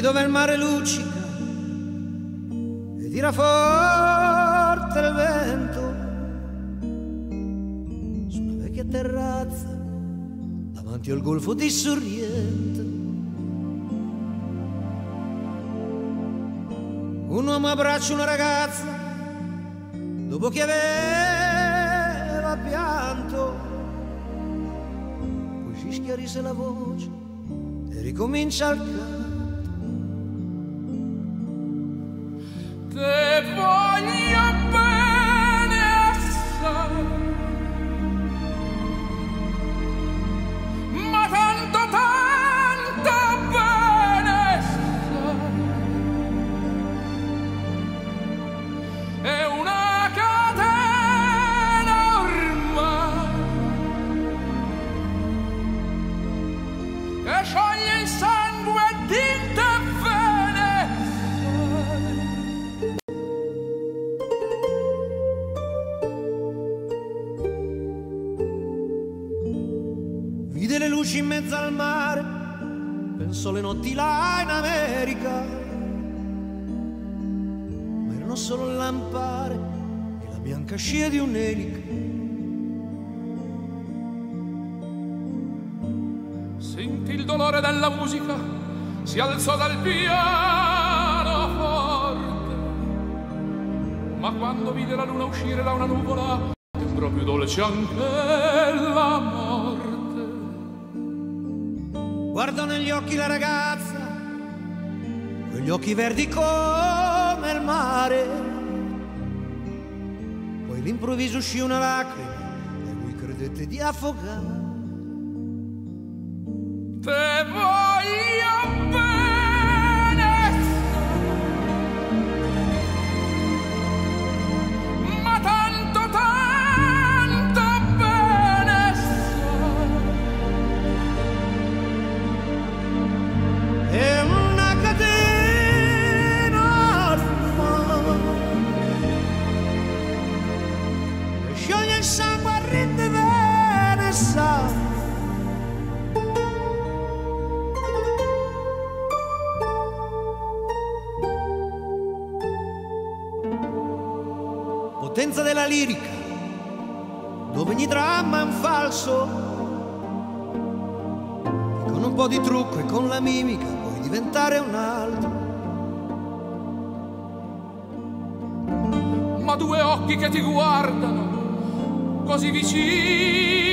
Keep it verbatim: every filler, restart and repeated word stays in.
dove il mare luccica e tira forte il vento, su una vecchia terrazza davanti al golfo di Sorrento. Un uomo abbraccia una ragazza dopo che aveva pianto, poi si schiarisce la voce e ricomincia il canto. Te voglio bene assai, ma tanto tanto bene assai. È una catena ormai che scioglie il sangue di te bene assai. Vide le luci in mezzo al mare, pensò le notti là in America, ma erano solo il lampare e la bianca scia di un'elica. Sentì il dolore della musica, si alzò dal pianoforte, ma quando vide la luna uscire da una nuvola, sembrò più dolce anche la morte. Guardò negli occhi la ragazza, quegli occhi verdi come il mare, poi all'improvviso uscì una lacrima e lui credette di affogare. Te voglio bene, ma tanto tanto bene È una catena ormai che scioglie il sangue a rinde bene sa. Potenza della lirica, dove ogni dramma è un falso, e con un po' di trucco e con la mimica puoi diventare un altro. ma due occhi che ti guardano così vicini